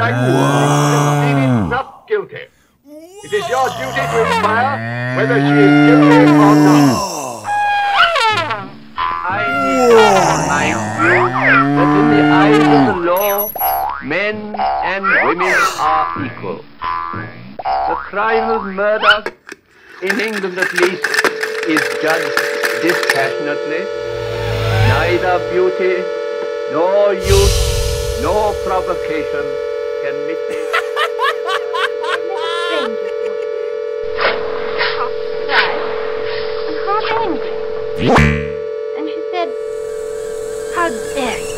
I conclude not guilty. It is your duty to inquire whether she is guilty or not. I remind you that in the eyes of the law, men and women are equal. The crime of murder, in England at least, is judged dispassionately. Neither beauty, nor youth, nor provocation can mitigate. Half surprised and half angry. And she said, "How dare you?"